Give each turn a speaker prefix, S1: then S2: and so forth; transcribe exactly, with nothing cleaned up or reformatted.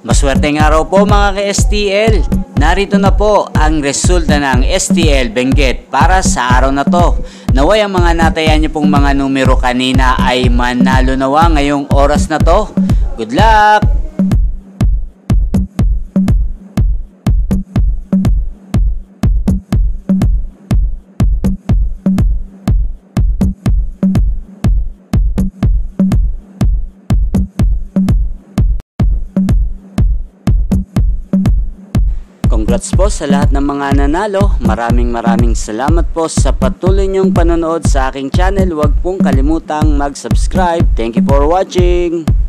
S1: Maswerteng araw po mga ka-S T L. Narito na po ang resulta ng S T L Benguet para sa araw na to. Naway ang mga natayan niyo pong mga numero kanina ay manalo nawa ngayong oras na to. Good luck! Congrats po sa lahat ng mga nanalo. Maraming maraming salamat po sa patuloy niyong panonood sa aking channel. Huwag pong kalimutang mag-subscribe. Thank you for watching.